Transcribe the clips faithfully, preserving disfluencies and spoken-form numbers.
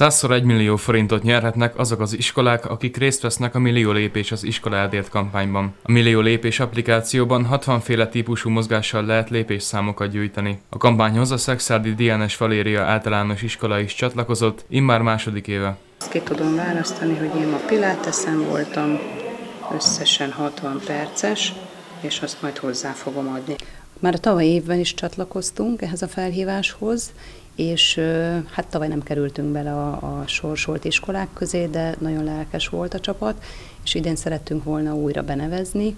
Százszor egy millió forintot nyerhetnek azok az iskolák, akik részt vesznek a Millió lépés az iskoláért kampányban. A Millió lépés applikációban hatvan féle típusú mozgással lehet lépésszámokat gyűjteni. A kampányhoz a Szekszárdi Diánes Valéria általános iskola is csatlakozott, immár második éve. Azt ki tudom választani, hogy én ma piláteszen voltam, összesen hatvan perces, és azt majd hozzá fogom adni. Már a tavalyi évben is csatlakoztunk ehhez a felhíváshoz, és hát tavaly nem kerültünk bele a, a sorsolt iskolák közé, de nagyon lelkes volt a csapat, és idén szerettünk volna újra benevezni.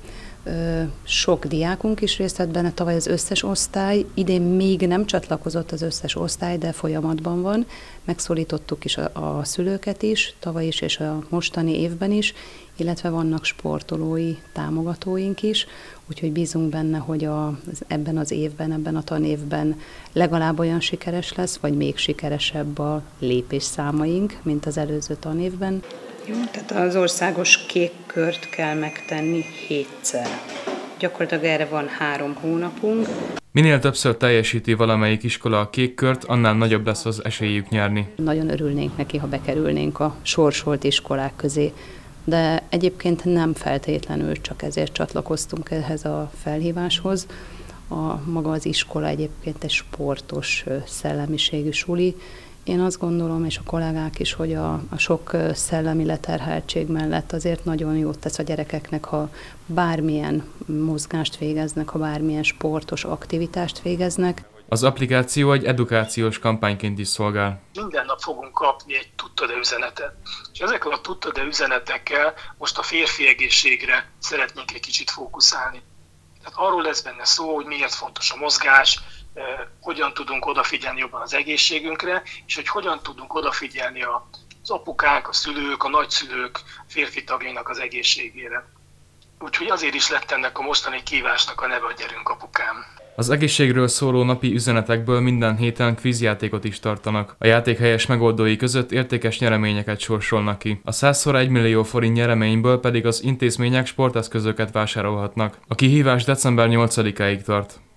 Sok diákunk is részt vett benne, tavaly az összes osztály, idén még nem csatlakozott az összes osztály, de folyamatban van. Megszólítottuk is a, a szülőket is, tavaly is és a mostani évben is, illetve vannak sportolói támogatóink is, úgyhogy bízunk benne, hogy a, ebben az évben, ebben a tanévben legalább olyan sikeres lesz, vagy még sikeresebb a lépésszámaink, mint az előző tanévben. Jó, tehát az országos kék kört kell megtenni hétszer. Gyakorlatilag erre van három hónapunk. Minél többször teljesíti valamelyik iskola a kék kört, annál nagyobb lesz az esélyük nyerni. Nagyon örülnénk neki, ha bekerülnénk a sorsolt iskolák közé, de egyébként nem feltétlenül csak ezért csatlakoztunk ehhez a felhíváshoz. A maga az iskola egyébként egy sportos szellemiségű suli. Én azt gondolom, és a kollégák is, hogy a, a sok szellemi leterheltség mellett azért nagyon jót tesz a gyerekeknek, ha bármilyen mozgást végeznek, ha bármilyen sportos aktivitást végeznek. Az applikáció egy edukációs kampányként is szolgál. Minden nap fogunk kapni egy tudtad-e üzenetet. És ezekkel a tudtad-e üzenetekkel most a férfi egészségre szeretnénk egy kicsit fókuszálni. Tehát arról lesz benne szó, hogy miért fontos a mozgás, hogyan tudunk odafigyelni jobban az egészségünkre, és hogy hogyan tudunk odafigyelni az apukák, a szülők, a nagyszülők, férfi tagjainak az egészségére. Úgyhogy azért is lett ennek a mostani kívásnak a neve, a Gyerünk apukám. Az egészségről szóló napi üzenetekből minden héten kvízjátékot is tartanak. A játék helyes megoldói között értékes nyereményeket sorsolnak ki. A százszor egy millió forint nyereményből pedig az intézmények sporteszközöket vásárolhatnak. A kihívás december nyolcadikáig tart.